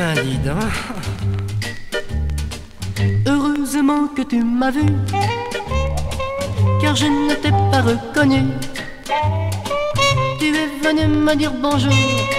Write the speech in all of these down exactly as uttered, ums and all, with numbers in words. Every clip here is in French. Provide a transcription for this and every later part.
ben dis donc. Heureusement que tu m'as vu, car je ne t'ai pas reconnu. Tu es venu me dire bonjour,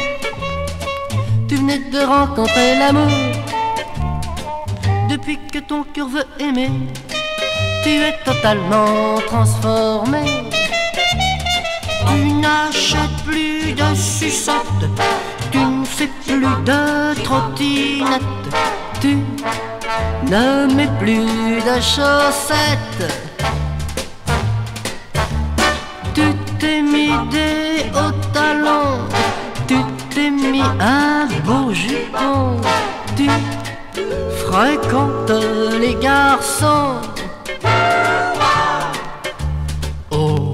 tu venais de rencontrer l'amour. Depuis que ton cœur veut aimer, tu es totalement transformé. Tu n'achètes plus de sucettes, tu ne fais plus de trottinettes, tu ne mets plus de chaussettes. Tu t'es mis des hauts talons, tu t'es mis un beau jupon, tu fréquentes les garçons. Oh,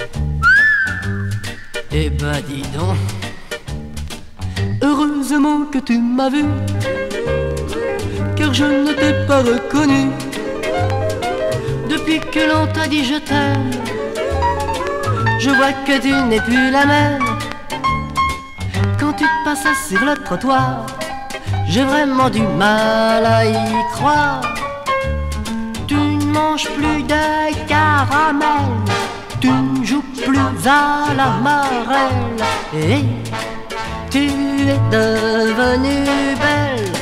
eh ben dis donc, heureusement que tu m'as vu, car je ne t'ai pas reconnu. Depuis que l'on t'a dit je t'aime, je vois que tu n'es plus la même. Quand tu passes sur le trottoir, j'ai vraiment du mal à y croire. Tu ne manges plus de caramel, tu ne joues plus à la marelle, et tu es devenue belle.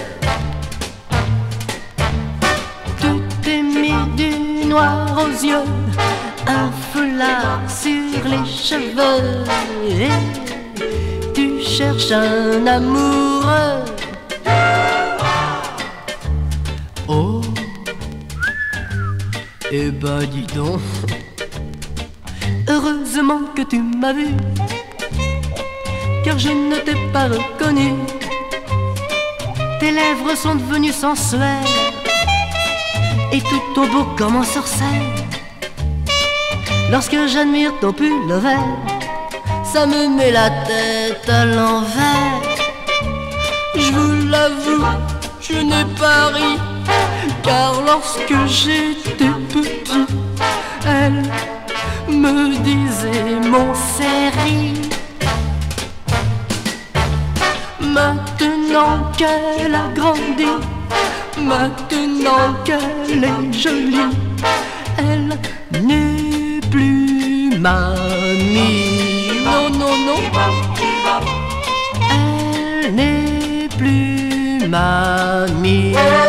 Tu t'es mis du noir aux yeux, un foulard sur les cheveux, et tu cherches un amoureux. Oh, eh ben dis donc, heureusement que tu m'as vu, car je ne t'ai pas reconnu. Tes lèvres sont devenues sensuelles, et tout ton beau commence sur scène. Lorsque j'admire ton pull vert, ça me met la tête à l'envers. Je vous l'avoue, je n'ai pas ri, car lorsque j'étais petit, elle me disait mon chéri. Maintenant qu'elle a grandi, maintenant qu'elle est jolie, elle n'est plus mamie. Non, non, non, elle n'est plus mamie.